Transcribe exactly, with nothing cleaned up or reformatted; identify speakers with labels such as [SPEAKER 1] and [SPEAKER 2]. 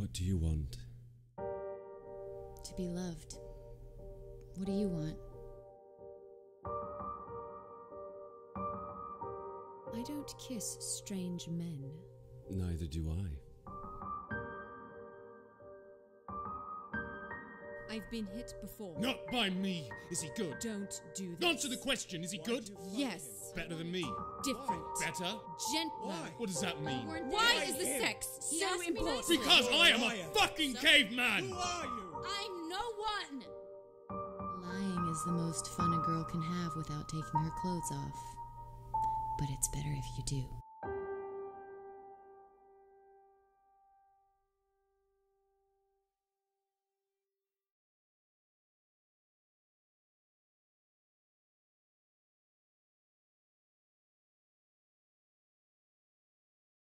[SPEAKER 1] What do you want?
[SPEAKER 2] To be loved. What do you want? I don't kiss strange men.
[SPEAKER 1] Neither do I.
[SPEAKER 3] I've been hit before.
[SPEAKER 4] Not by me! Is he good?
[SPEAKER 3] Don't do this.
[SPEAKER 4] Answer the question, is he good?
[SPEAKER 3] Yes.
[SPEAKER 4] Better than me?
[SPEAKER 3] Different.
[SPEAKER 4] Better?
[SPEAKER 3] Gentler.
[SPEAKER 4] What does that mean?
[SPEAKER 3] Why is the sex
[SPEAKER 2] He
[SPEAKER 3] so
[SPEAKER 2] asked me
[SPEAKER 3] important?
[SPEAKER 2] nicely.
[SPEAKER 4] Because I am a fucking caveman!
[SPEAKER 3] I'm no one.
[SPEAKER 2] Lying is the most fun a girl can have without taking her clothes off. But it's better if you do.